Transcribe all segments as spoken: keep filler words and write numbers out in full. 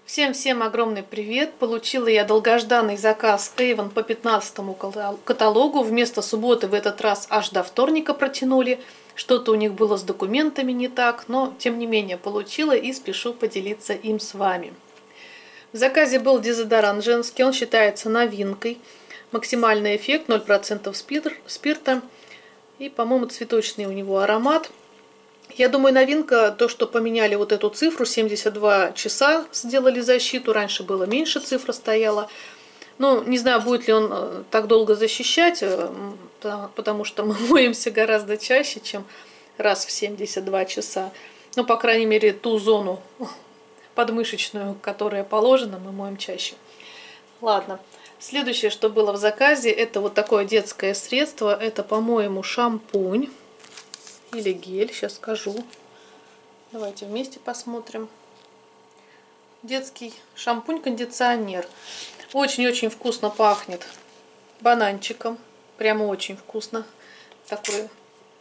Всем-всем огромный привет! Получила я долгожданный заказ Avon по пятнадцатому каталогу. Вместо субботы в этот раз аж до вторника протянули. Что-то у них было с документами не так, но тем не менее получила и спешу поделиться им с вами. В заказе был дезодорант женский, он считается новинкой. Максимальный эффект, ноль процентов спирта и, по-моему, цветочный у него аромат. Я думаю, новинка то, что поменяли вот эту цифру, семьдесят два часа сделали защиту, раньше было меньше, цифра стояла. Ну, не знаю, будет ли он так долго защищать, потому что мы моемся гораздо чаще, чем раз в семьдесят два часа. Ну, по крайней мере, ту зону подмышечную, которая положена, мы моем чаще. Ладно. Следующее, что было в заказе, это вот такое детское средство. Это, по-моему, шампунь. Или гель, сейчас скажу. Давайте вместе посмотрим. Детский шампунь-кондиционер. Очень-очень вкусно пахнет бананчиком. Прямо очень вкусно. Такой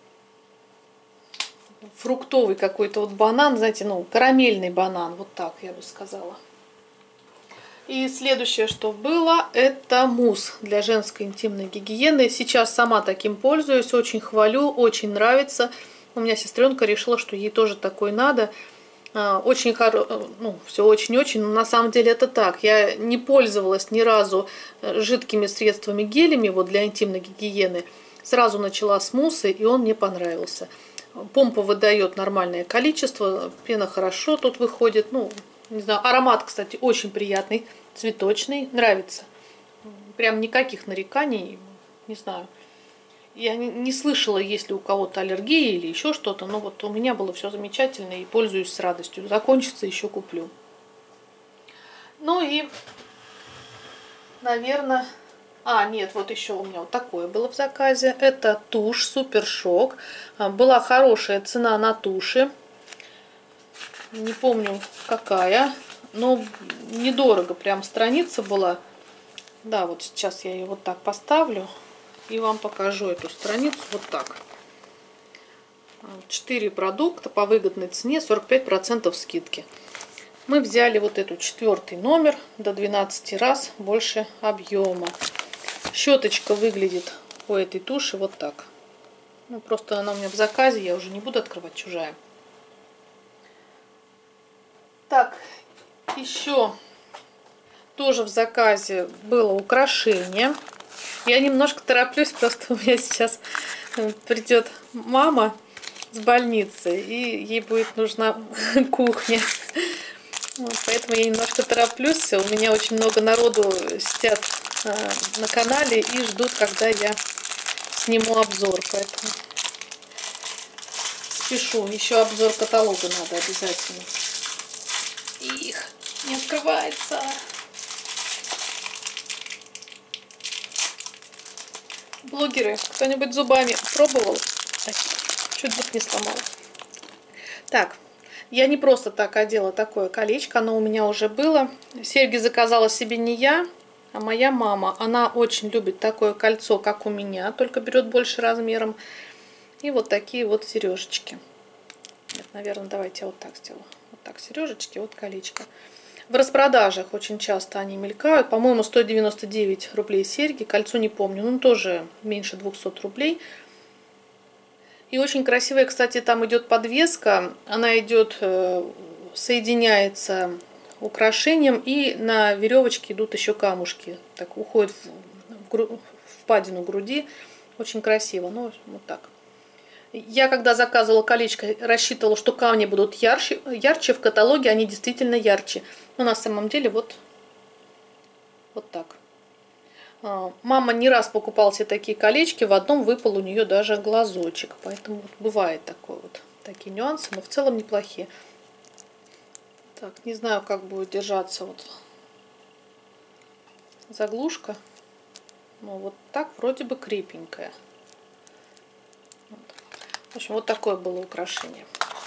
фруктовый какой-то вот банан, знаете, ну, карамельный банан. Вот так я бы сказала. И следующее, что было, это мусс для женской интимной гигиены. Сейчас сама таким пользуюсь, очень хвалю, очень нравится. У меня сестренка решила, что ей тоже такой надо. Очень хоро... ну, все очень-очень, но на самом деле это так. Я не пользовалась ни разу жидкими средствами, гелями вот для интимной гигиены. Сразу начала с мусса, и он мне понравился. Помпа выдает нормальное количество, пена хорошо тут выходит, ну... Не знаю, аромат, кстати, очень приятный, цветочный, нравится. Прям никаких нареканий, не знаю. Я не, не слышала, есть ли у кого-то аллергия или еще что-то, но вот у меня было все замечательно и пользуюсь с радостью. Закончится, еще куплю. Ну и, наверное... А, нет, вот еще у меня вот такое было в заказе. Это тушь Супер Шок. Была хорошая цена на туши. Не помню какая, но недорого, прям страница была. Да, вот сейчас я ее вот так поставлю и вам покажу эту страницу вот так. Четыре продукта по выгодной цене, сорок пять процентов скидки. Мы взяли вот эту четвертый номер, до двенадцати раз больше объема. Щеточка выглядит у этой туши вот так. Ну, просто она у меня в заказе, я уже не буду открывать, чужая. Так, еще тоже в заказе было украшение. Я немножко тороплюсь, просто у меня сейчас придет мама с больницы, и ей будет нужна кухня. Вот, поэтому я немножко тороплюсь. У меня очень много народу сидят на канале и ждут, когда я сниму обзор. Поэтому спешу. Еще обзор каталога надо обязательно. Их не открывается. Блогеры, кто-нибудь зубами пробовал? Чуть зуб не сломал. Так, я не просто так одела такое колечко, оно у меня уже было. Серьги заказала себе не я, а моя мама. Она очень любит такое кольцо, как у меня, только берет больше размером. И вот такие вот сережечки. Нет, наверное, давайте я вот так сделаю. Вот так сережечки, вот колечко. В распродажах очень часто они мелькают. По-моему, сто девяносто девять рублей серьги. Кольцо не помню, ну тоже меньше двухсот рублей. И очень красивая, кстати, там идет подвеска. Она идет, соединяется украшением, и на веревочке идут еще камушки. Так уходит в, в впадину груди. Очень красиво. Ну, вот так. Я, когда заказывала колечко, рассчитывала, что камни будут ярче, ярче. В каталоге они действительно ярче. Но на самом деле вот, вот так. Мама не раз покупала себе такие колечки. В одном выпал у нее даже глазочек. Поэтому вот бывает такое вот, такие нюансы. Но в целом неплохие. Так, не знаю, как будет держаться вот заглушка. Но вот так вроде бы крепенькая. В общем, вот такое было украшение.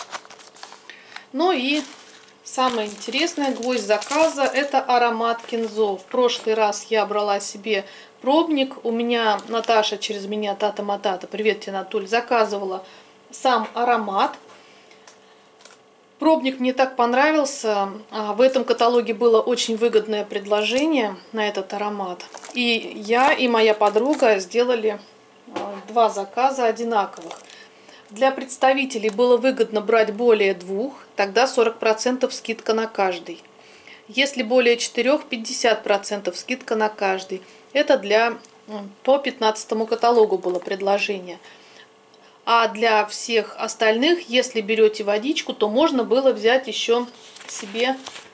Ну и самое интересное, гвоздь заказа, это аромат Кензо. В прошлый раз я брала себе пробник. У меня Наташа через меня, Тата Матата, привет тебе, Натуль, заказывала сам аромат. Пробник мне так понравился. В этом каталоге было очень выгодное предложение на этот аромат. И я, и моя подруга сделали два заказа одинаковых. Для представителей было выгодно брать более двух, тогда сорок процентов скидка на каждый. Если более четырех, пятьдесят процентов скидка на каждый. Это для по пятнадцатому каталогу было предложение. А для всех остальных, если берете водичку, то можно было взять еще себе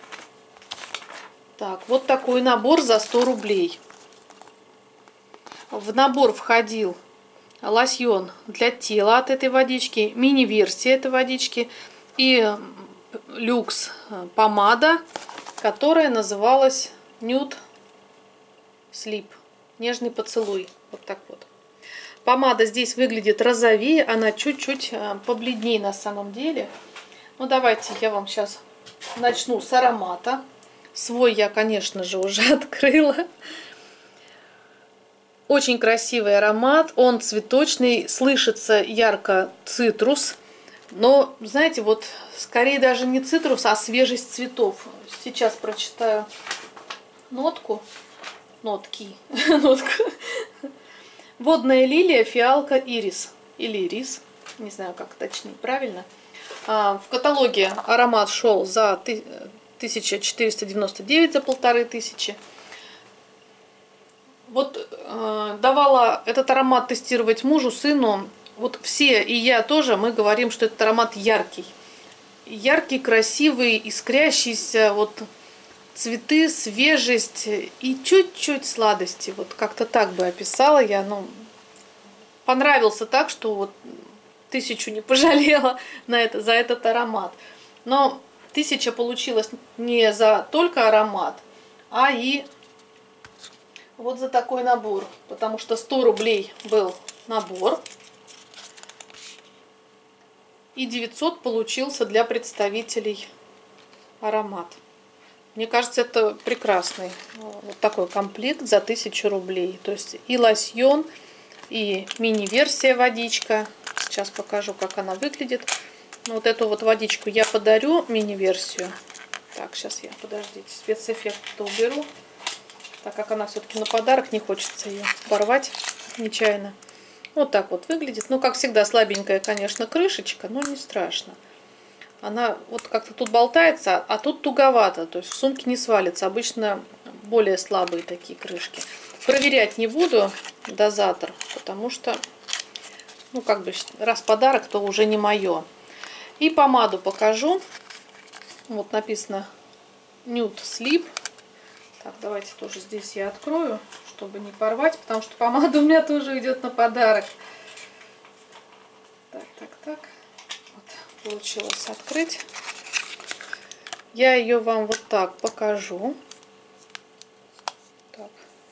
так, вот такой набор за сто рублей. В набор входил лосьон для тела от этой водички, мини-версия этой водички и люкс помада, которая называлась Nude Sleep, нежный поцелуй. Вот так вот. Помада здесь выглядит розовее, она чуть-чуть побледнее на самом деле. Ну давайте я вам сейчас начну с аромата. Свой я, конечно же, уже открыла. Очень красивый аромат, он цветочный, слышится ярко цитрус. Но, знаете, вот скорее даже не цитрус, а свежесть цветов. Сейчас прочитаю нотку. Нотки. Нотку. Водная лилия, фиалка, ирис. Или рис. Не знаю, как точнее, правильно. В каталоге аромат шел за тысячу четыреста девяносто девять, за полторы тысячи. Вот э, давала этот аромат тестировать мужу, сыну. Вот все, и я тоже, мы говорим, что этот аромат яркий. Яркий, красивый, искрящийся. Вот цветы, свежесть и чуть-чуть сладости. Вот как-то так бы описала я. Ну, понравился так, что вот тысячу не пожалела на это, за этот аромат. Но тысяча получилась не за только аромат, а и вот за такой набор. Потому что сто рублей был набор. И девятьсот получился для представителей аромат. Мне кажется, это прекрасный вот такой комплект за тысячу рублей. То есть и лосьон, и мини-версия водичка. Сейчас покажу, как она выглядит. Вот эту вот водичку я подарю, мини-версию. Так, сейчас я, подождите, спецэффект-то уберу. Так как она все-таки на подарок, не хочется ее порвать нечаянно. Вот так вот выглядит. Ну, как всегда, слабенькая, конечно, крышечка, но не страшно. Она вот как-то тут болтается, а тут туговато. То есть в сумке не свалится. Обычно более слабые такие крышки. Проверять не буду дозатор, потому что, ну, как бы, раз подарок, то уже не мое. И помаду покажу. Вот написано Nude Sleep. Так, давайте тоже здесь я открою, чтобы не порвать, потому что помада у меня тоже идет на подарок. Так, так, так. Получилось открыть. Я ее вам вот так покажу. Так.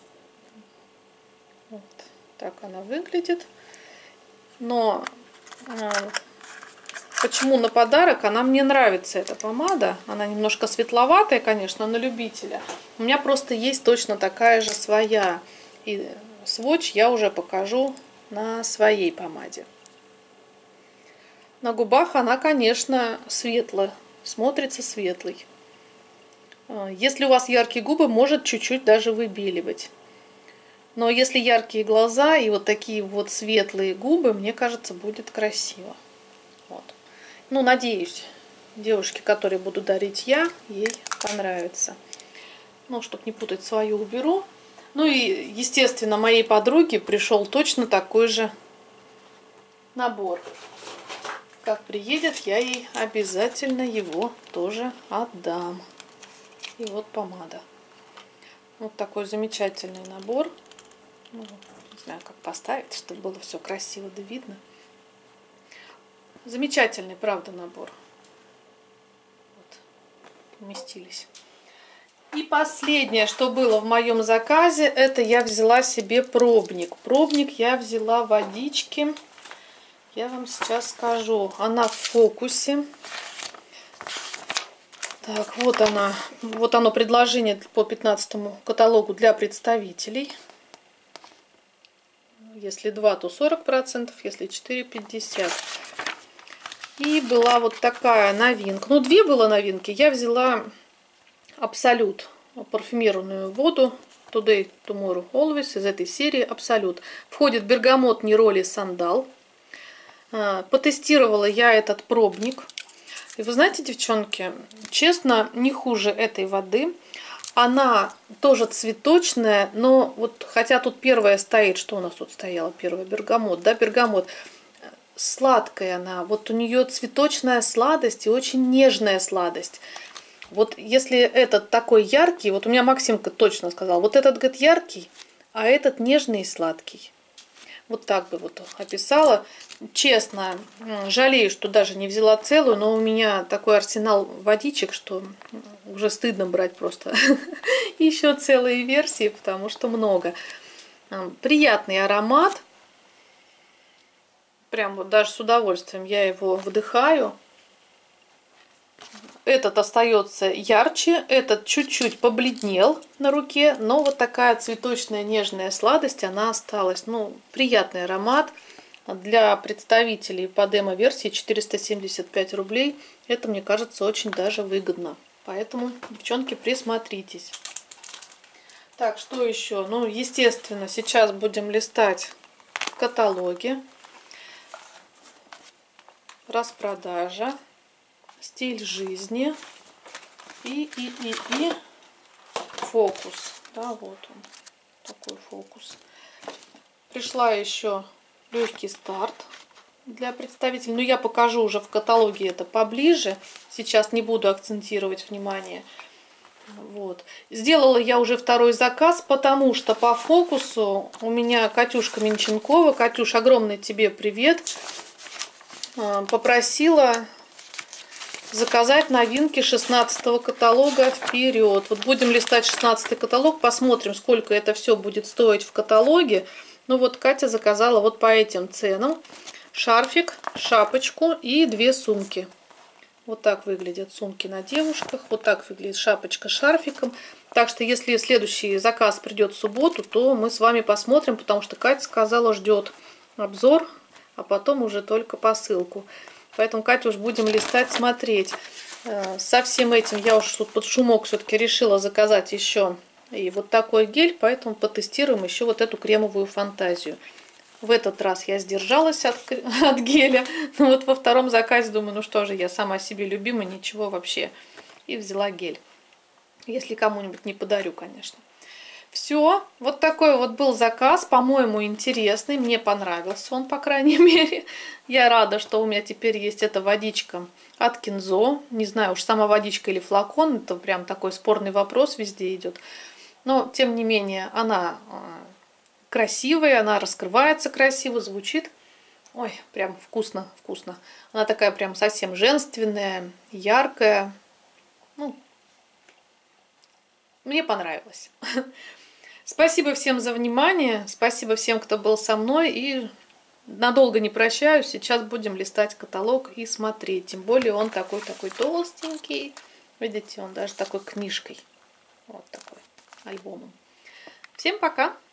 Вот так она выглядит. Но э, почему на подарок? Она мне нравится, эта помада. Она немножко светловатая, конечно, на любителя. У меня просто есть точно такая же своя. И сводч я уже покажу на своей помаде. На губах она, конечно, светлая, смотрится светлой. Если у вас яркие губы, может чуть-чуть даже выбеливать. Но если яркие глаза и вот такие вот светлые губы, мне кажется, будет красиво. Вот. Ну, надеюсь, девушке, которой буду дарить я, ей понравится. Ну, чтобы не путать, свою уберу. Ну и, естественно, моей подруге пришел точно такой же набор. Как приедет, я ей обязательно его тоже отдам. И вот помада. Вот такой замечательный набор. Ну, не знаю, как поставить, чтобы было все красиво да видно. Замечательный, правда, набор. Вот, поместились. И последнее, что было в моем заказе, это я взяла себе пробник. Пробник я взяла водички. Я вам сейчас скажу. Она в фокусе. Так, вот она. Вот оно предложение по пятнадцатому каталогу для представителей. Если два, то сорок процентов. Если четыре, пятьдесят процентов. И была вот такая новинка. Ну, две было новинки. Я взяла Абсолют, парфюмированную воду Today, Tomorrow, Always из этой серии Абсолют. Входит бергамот, нероли, сандал. Потестировала я этот пробник. И вы знаете, девчонки, честно, не хуже этой воды. Она тоже цветочная, но вот, хотя тут первая стоит, что у нас тут стояло первая, бергамот, да, бергамот. Сладкая она, вот у нее цветочная сладость и очень нежная сладость. Вот если этот такой яркий, вот у меня Максимка точно сказал, вот этот, говорит, яркий, а этот нежный и сладкий. Вот так бы вот описала. Честно, жалею, что даже не взяла целую, но у меня такой арсенал водичек, что уже стыдно брать просто еще целые версии, потому что много. Приятный аромат. Прям вот даже с удовольствием я его вдыхаю. Этот остается ярче, этот чуть-чуть побледнел на руке, но вот такая цветочная нежная сладость, она осталась. Ну, приятный аромат. Для представителей по демо-версии четыреста семьдесят пять рублей. Это, мне кажется, очень даже выгодно. Поэтому, девчонки, присмотритесь. Так, что еще? Ну, естественно, сейчас будем листать каталоги. Распродажа. Стиль жизни. И, и, и, и фокус. Да, вот он. Такой фокус. Пришла еще легкий старт для представителей. Но я покажу уже в каталоге это поближе. Сейчас не буду акцентировать внимание. Вот. Сделала я уже второй заказ, потому что по фокусу у меня Катюшка Менченкова. Катюш, огромный тебе привет. Попросила заказать новинки шестнадцатого каталога вперед. Вот будем листать шестнадцатый каталог, посмотрим, сколько это все будет стоить в каталоге. Ну вот Катя заказала вот по этим ценам шарфик, шапочку и две сумки. Вот так выглядят сумки на девушках, вот так выглядит шапочка с шарфиком. Так что если следующий заказ придет в субботу, то мы с вами посмотрим, потому что Катя сказала, ждет обзор, а потом уже только посылку. Поэтому, Катя, уж будем листать, смотреть. Со всем этим я уж тут под шумок все-таки решила заказать еще и вот такой гель, поэтому потестируем еще вот эту кремовую фантазию. В этот раз я сдержалась от, от геля, но вот во втором заказе думаю, ну что же, я сама себе любимая, ничего вообще. И взяла гель. Если кому-нибудь не подарю, конечно. Все, вот такой вот был заказ, по-моему, интересный, мне понравился он, по крайней мере. Я рада, что у меня теперь есть эта водичка от Кинзо. Не знаю, уж сама водичка или флакон, это прям такой спорный вопрос, везде идет. Но, тем не менее, она красивая, она раскрывается красиво, звучит. Ой, прям вкусно, вкусно. Она такая прям совсем женственная, яркая. Ну, мне понравилось. Спасибо всем за внимание, спасибо всем, кто был со мной, и надолго не прощаюсь, сейчас будем листать каталог и смотреть, тем более он такой-такой толстенький, видите, он даже такой книжкой, вот такой альбомом. Всем пока!